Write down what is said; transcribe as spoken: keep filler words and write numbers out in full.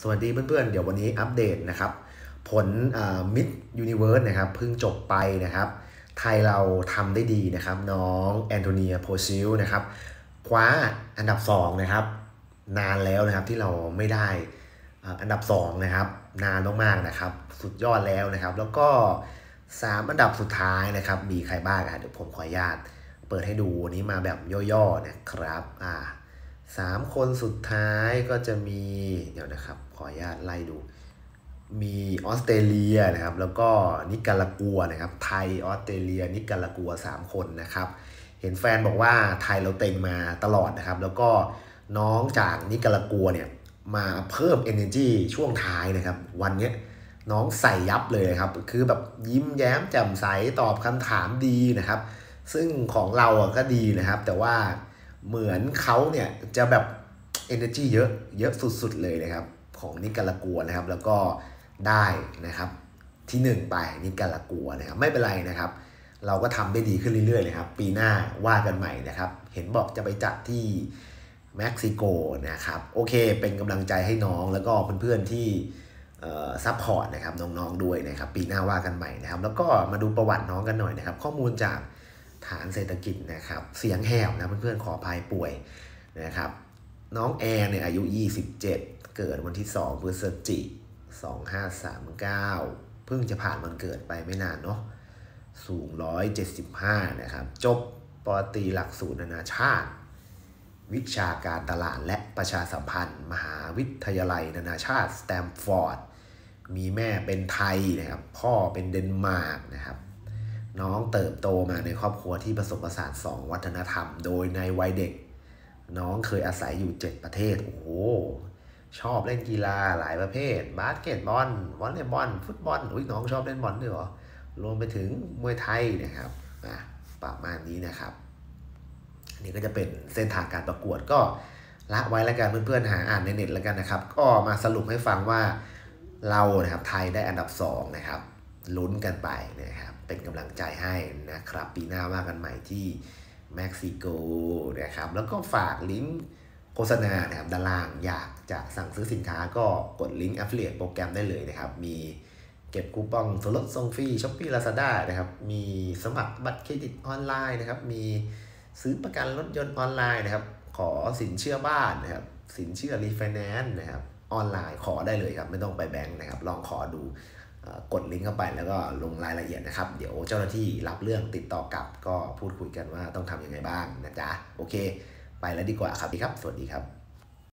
สวัสดีเพื่อนๆเดี๋ยววันนี้อัปเดตนะครับผลมิดยูนิเวิร์สนะครับเพิ่งจบไปนะครับไทยเราทำได้ดีนะครับน้องแอนโทเนียโพซิลนะครับคว้าอันดับสองนะครับนานแล้วนะครับที่เราไม่ได้อันดับสองนะครับนานมากๆนะครับสุดยอดแล้วนะครับแล้วก็สามอันดับสุดท้ายนะครับมีใครบ้างอ่ะเดี๋ยวผมขออนุญาตเปิดให้ดูวันนี้มาแบบย่อๆนะครับอ่าสามคนสุดท้ายก็จะมีเดี๋ยวนะครับขออนุญาตไล่ดูมีออสเตรเลียนะครับแล้วก็นิการากัวนะครับไทยออสเตรเลียนิการากัวสามคนนะครับเห็นแฟนบอกว่าไทยเราเต็งมาตลอดนะครับแล้วก็น้องจากนิการากัวเนี่ยมาเพิ่ม energy ช่วงท้ายนะครับวันนี้น้องใส่ยับเลยครับคือแบบยิ้มแย้มแจ่มใสตอบคำถามดีนะครับซึ่งของเราก็ดีนะครับแต่ว่าเหมือนเขาเนี่ยจะแบบ energy เยอะเยอะสุดๆเลยนะครับของนิการากัวนะครับแล้วก็ได้นะครับที่หนึ่งไปนิการากัวนะครับไม่เป็นไรนะครับเราก็ทำได้ดีขึ้นเรื่อยๆเลยครับปีหน้าว่ากันใหม่นะครับเห็นบอกจะไปจัดที่เม็กซิโกนะครับโอเคเป็นกำลังใจให้น้องแล้วก็เพื่อนๆที่ซัพพอร์ตนะครับน้องๆด้วยนะครับปีหน้าว่ากันใหม่นะครับแล้วก็มาดูประวัติน้องกันหน่อยนะครับข้อมูลจากฐานเศรษฐกิจนะครับเสียงแหบนะเพื่อนๆขออภัยป่วยนะครับน้องแอร์เนี่ยอายุยี่สิบเจ็ดเกิดวันที่สองพฤศจิกายนสองพันห้าร้อยสามสิบเก้าเพิ่งจะผ่านวันเกิดไปไม่นานเนาะสูงหนึ่งร้อยเจ็ดสิบห้านะครับจบปอตรีหลักสูตรนานาชาติวิชาการตลาดและประชาสัมพันธ์มหาวิทยาลัยนานาชาติสแตมฟอร์ดมีแม่เป็นไทยนะครับพ่อเป็นเดนมาร์กนะครับน้องเติบโตมาในครอบครัวที่ผสมผสานสองวัฒนธรรมโดยในวัยเด็กน้องเคยอาศัยอยู่เจ็ดประเทศโอ้โหชอบเล่นกีฬาหลายประเภทบาสเกตบอลวอลเลย์บอลฟุตบอลอุ้ยน้องชอบเล่นบอลด้วยเหรอรวมไปถึงมวยไทยนะครับอ่ะประมาณนี้นะครับอันนี้ก็จะเป็นเส้นทางการประกวดก็ละไว้แล้วกันเพื่อนๆหาอ่านในเน็ตแล้วกันนะครับก็มาสรุปให้ฟังว่าเรานะครับไทยได้อันดับสองนะครับลุ้นกันไปนะครับเป็นกำลังใจให้นะครับปีหน้าว่ากันใหม่ที่เม็กซิโกนะครับแล้วก็ฝากลิงก์โฆษณานะครับด้านล่างอยากจะสั่งซื้อสินค้าก็กดลิงก์ Affiliate โปรแกรมได้เลยนะครับมีเก็บคูปองส่วนลดส่งฟรี Shopee Lazada นะครับมีสมัครบัตรเครดิตออนไลน์นะครับมีซื้อประกันรถยนต์ออนไลน์นะครับขอสินเชื่อบ้านนะครับสินเชื่อรีไฟแนนซ์นะครับออนไลน์ขอได้เลยครับไม่ต้องไปแบงก์นะครับลองขอดูกดลิงก์เข้าไปแล้วก็ลงรายละเอียดนะครับเดี๋ยวเจ้าหน้าที่รับเรื่องติดต่อกลับก็พูดคุยกันว่าต้องทำยังไงบ้างนะจ๊ะโอเคไปแล้วดีกว่าครับดีครับสวัสดีครับ